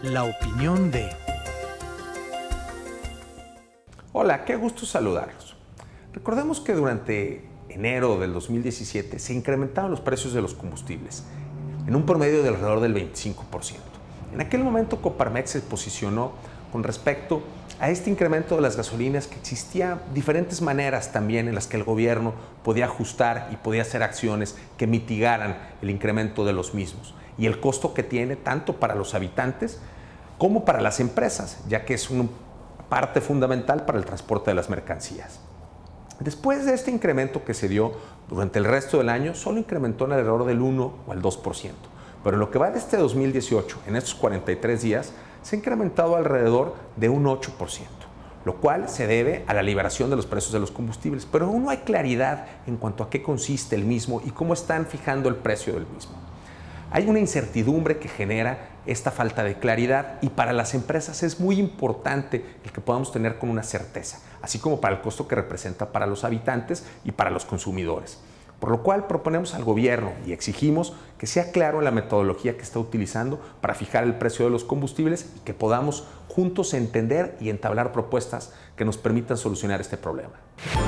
La opinión de... Hola, qué gusto saludarlos. Recordemos que durante enero del 2017 se incrementaron los precios de los combustibles en un promedio de alrededor del 25%. En aquel momento Coparmex se posicionó con respecto a este incremento de las gasolinas, que existía diferentes maneras también en las que el gobierno podía ajustar y podía hacer acciones que mitigaran el incremento de los mismos y el costo que tiene tanto para los habitantes como para las empresas, ya que es una parte fundamental para el transporte de las mercancías. Después de este incremento que se dio durante el resto del año, solo incrementó en alrededor del 1 o el 2%. Pero en lo que va de este 2018, en estos 43 días, se ha incrementado alrededor de un 8%, lo cual se debe a la liberación de los precios de los combustibles. Pero aún no hay claridad en cuanto a qué consiste el mismo y cómo están fijando el precio del mismo. Hay una incertidumbre que genera esta falta de claridad, y para las empresas es muy importante el que podamos tener con una certeza, así como para el costo que representa para los habitantes y para los consumidores. Por lo cual proponemos al gobierno y exigimos que sea claro en la metodología que está utilizando para fijar el precio de los combustibles y que podamos juntos entender y entablar propuestas que nos permitan solucionar este problema.